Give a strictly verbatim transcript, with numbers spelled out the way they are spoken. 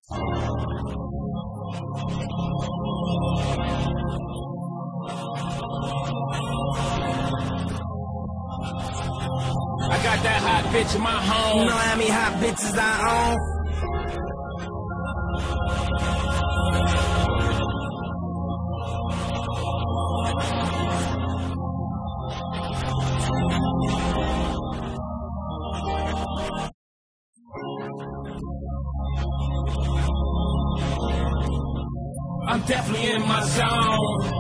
I got that hot bitch in my home. You know how many hot bitches I own? I'm definitely in my zone.